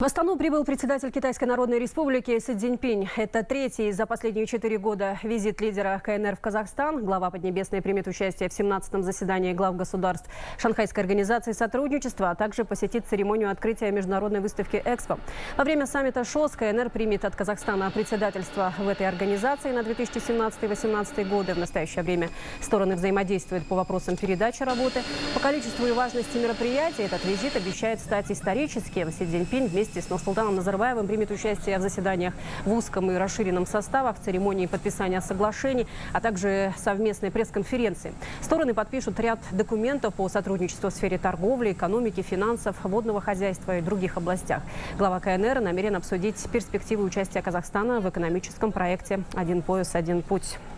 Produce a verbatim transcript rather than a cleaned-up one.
В Астану прибыл председатель Китайской Народной Республики Си Цзиньпинь. Это третий за последние четыре года визит лидера ка эн эр в Казахстан. Глава Поднебесной примет участие в семнадцатом заседании глав государств Шанхайской организации сотрудничества, а также посетит церемонию открытия международной выставки «Экспо». Во время саммита ШОС ка эн эр примет от Казахстана председательство в этой организации на две тысячи семнадцатый — две тысячи восемнадцатый годы. В настоящее время стороны взаимодействуют по вопросам передачи работы. По количеству и важности мероприятий этот визит обещает стать историческим. Си Цзиньпинь вместе с Нурсултаном Назарбаевым примет участие в заседаниях в узком и расширенном составах, в церемонии подписания соглашений, а также совместной пресс-конференции. Стороны подпишут ряд документов по сотрудничеству в сфере торговли, экономики, финансов, водного хозяйства и других областях. Глава ка эн эр намерен обсудить перспективы участия Казахстана в экономическом проекте «Один пояс, один путь».